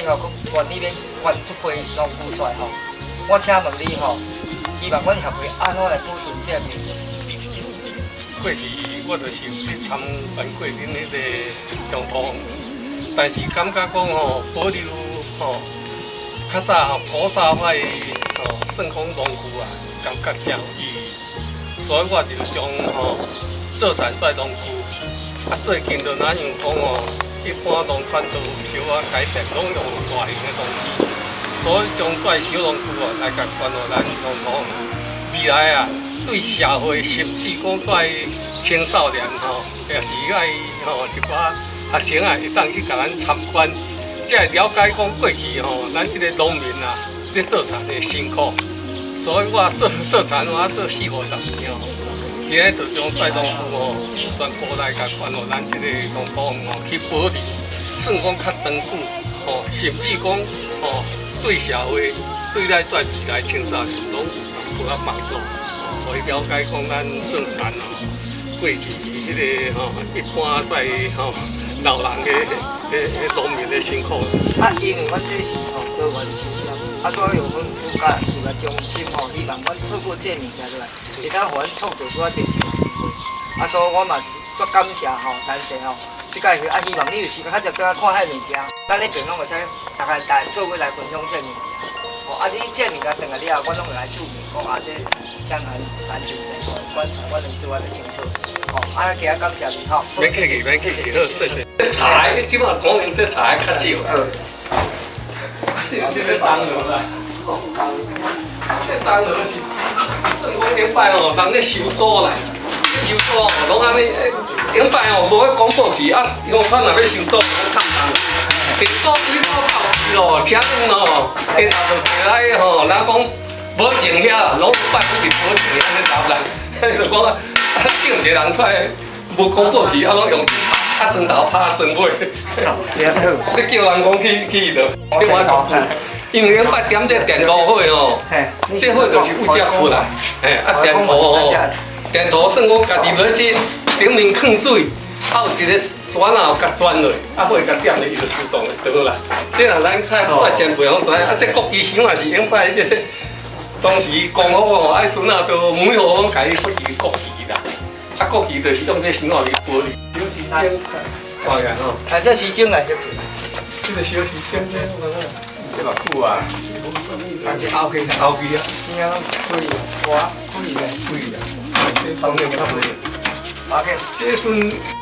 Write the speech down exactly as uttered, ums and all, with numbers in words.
你吼，佮愿意免捐出批农具出来吼，我请问你吼，希望阮协会安怎来保存这面？ 过去我就是有去参观过恁迄个用途，但是感觉讲吼，保留吼，较早吼古早派吼算讲农具啊，感觉真有意义，所以我就将吼做产出农具，啊最近就哪样讲吼，一般农村都有小可改变，拢用大型的农机，所以将这小农具哦来甲关落咱农土，未来啊。 对社会，甚至讲在青少年吼，也是爱吼一寡学生啊，会当去甲咱参观，才会了解讲过去吼，咱即个农民啊，咧做田的辛苦。所以我做做田我做四五十年吼，今日就将这农具吼，全部来甲关落咱即个农土吼去保留，算讲较长久吼，甚至讲吼对社会，对咱在未来青少年拢有较帮助。 可以了解讲咱算田哦，过去迄个吼，一般在吼老人的的农民的辛苦。 啊，因为阮这是吼多元市场，啊，所以阮国家就来中心吼，希望阮透过这物件落来，会当互阮创造拄仔侪一个机会。啊，所以我嘛是足感谢吼，咱这吼，即届啊，希望你有时间较侪搁看遐物件，咱那边拢会使大家来做伙来分享这物件。 哦，啊！你这物件订来了，我拢会来注明，讲啊，这相安安全生活，管我能做啊就清楚。哦，啊，今日感谢你吼， 免客气，免客气，好，谢谢。这茶，你今晚讲明这茶较少。呃，这个当然啦，这当然是是算讲顶摆哦，人咧收租啦，收租哦，拢安尼，顶摆哦，无咧广播去啊，乡村若要收租，讲趁钱。 订租几租到期咯，听讲咯，下头就过来吼，人讲无钱遐，拢办不是无钱安尼答人，就讲啊，叫一个人出来无广播去，啊，拢用钱拍，啊，砖头拍砖尾， 真好。 你叫人讲去去就，这我做，因为咱点这电图火哦，这火就是有只出来，嘿，啊电图哦，电图算讲家己要去顶面放水。 啊，有一个山啊，甲钻落，啊，火甲点咧，伊就自动会倒啦。这若咱较爱前辈拢知，啊，这国旗箱也是用摆这当时功夫哦，爱村啊，都每户拢家己设计国旗啦。啊，国旗就是用这箱仔去玻璃，小时钟，看下吼。 啊，这时钟来就。 这个小时钟这这偌久啊？ 但是后期后期啊。 你讲可以，我可以的， 可以的。这方面差不多。 OK。 这算。